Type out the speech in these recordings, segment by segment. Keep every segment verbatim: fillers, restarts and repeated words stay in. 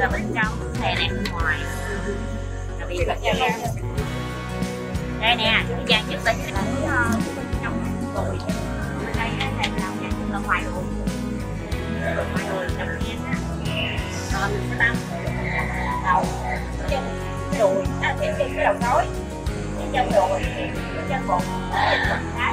bên trong, thè này bên ngoài. Là bị gật ra. Đây nè, cái trang nhất là trong tồi. Bên đây thè nào trang nhất là ngoài ruột. Ngoài ruột trong kia. Rồi mình sẽ tăng đầu, chân, cái đùi, à, cái, cái, cái đầu gối, cái chân đùi, cái chân bụng, cái chân bụng thái.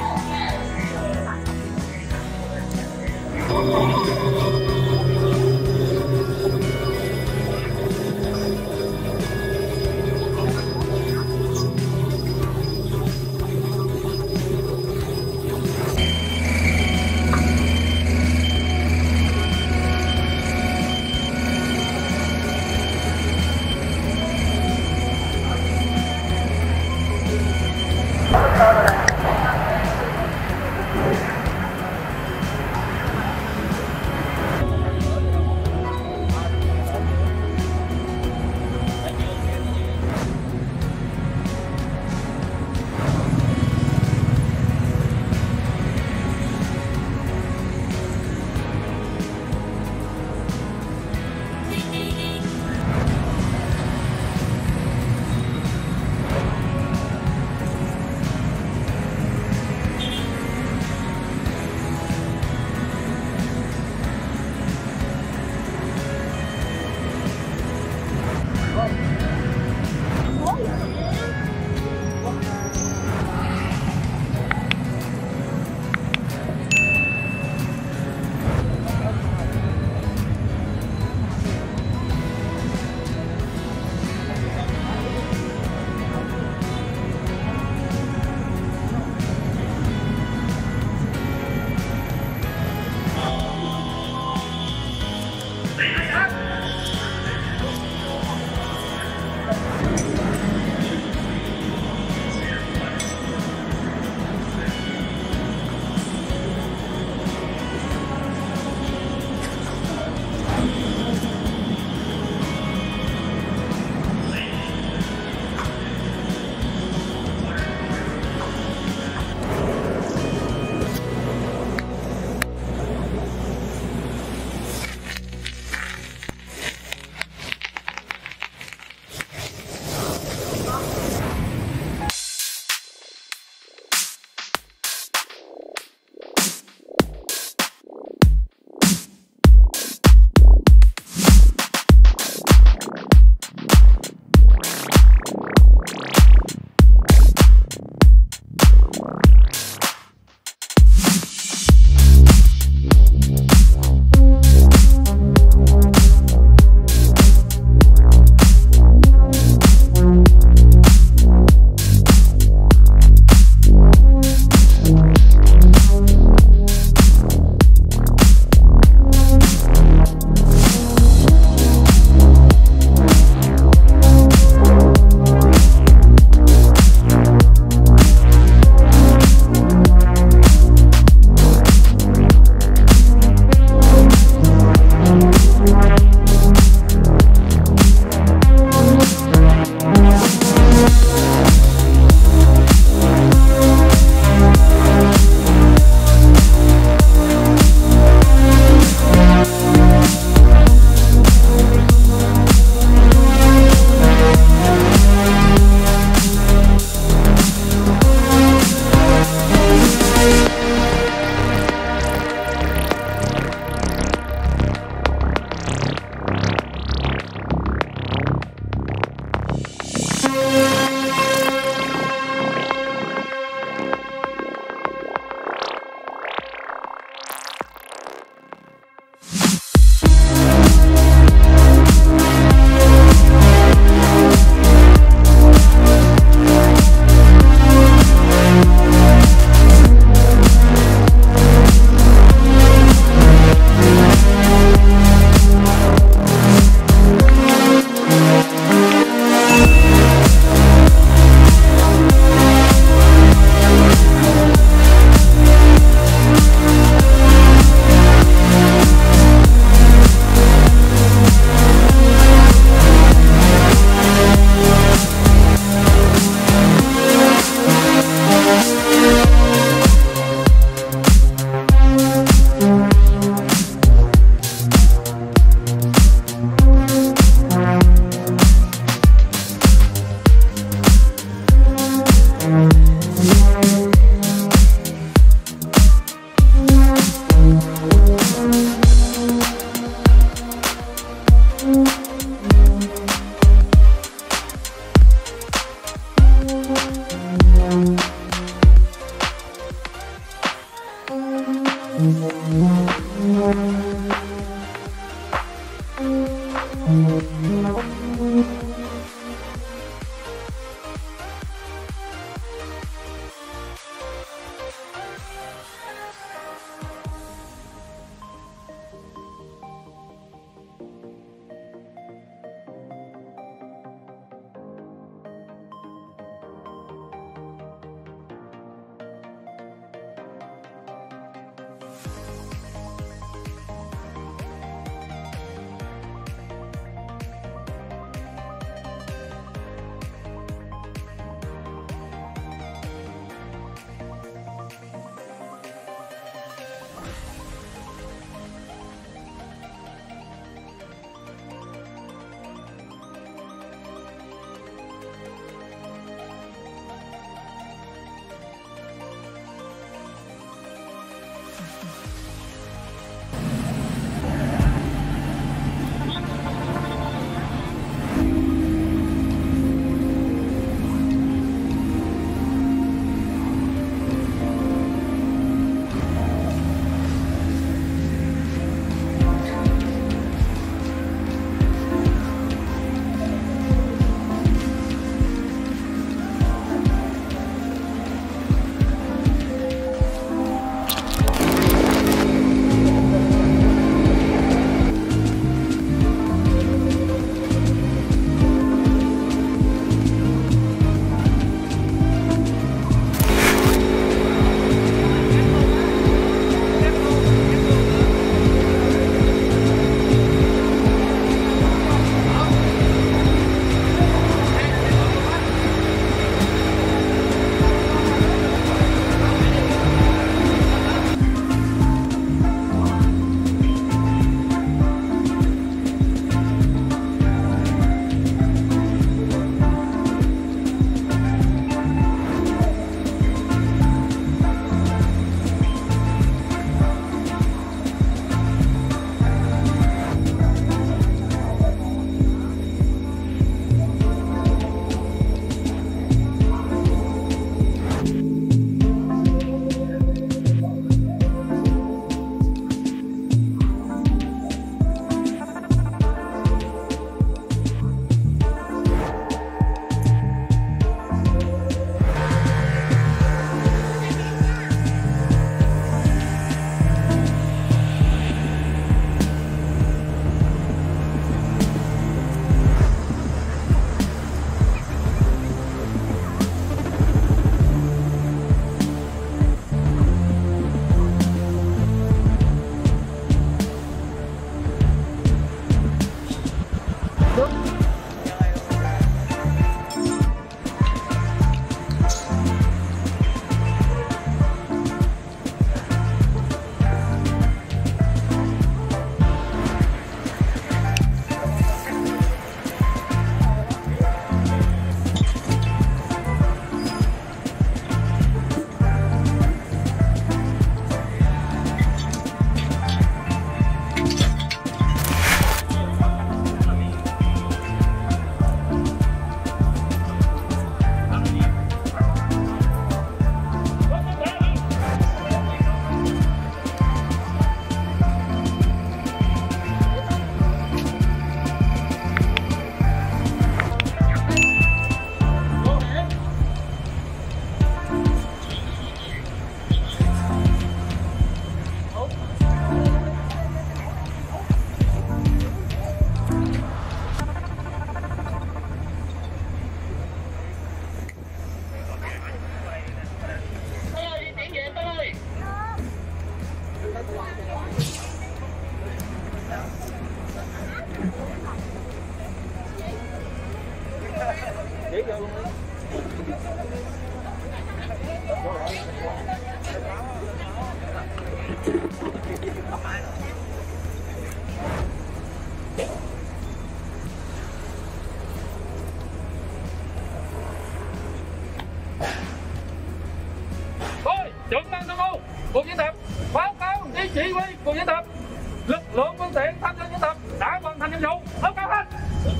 Trưởng ban tham mưu cuộc diễn tập báo cáo với chỉ huy cuộc diễn tập lực lượng phương tiện tham gia diễn tập đã hoàn thành nhiệm vụ. Báo cáo hết.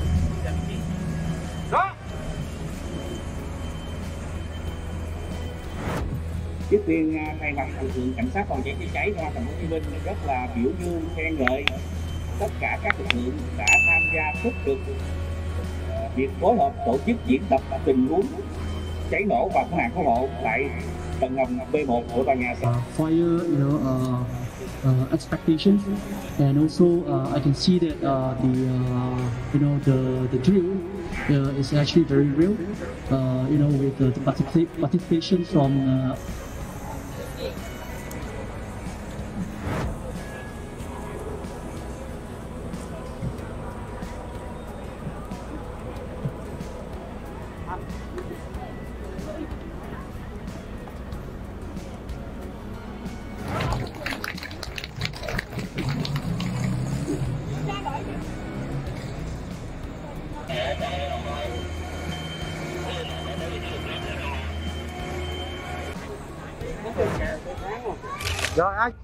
Đó. Trước tiên thay mặt lực lượng cảnh sát phòng cháy chữa cháy công an thành phố Hồ Chí Minh rất là biểu dương khen ngợi tất cả các lực lượng đã tham gia tích cực việc phối hợp tổ chức diễn tập tình huống cháy nổ và cứu nạn cứu hộ tại tầng hầm B một của tòa nhà. Uh, fire, you know, uh, uh, expectations, and also uh, I can see that uh, the uh, you know the the drill uh, is actually very real. Uh, you know, with uh, the particip participation from uh, Rồi anh.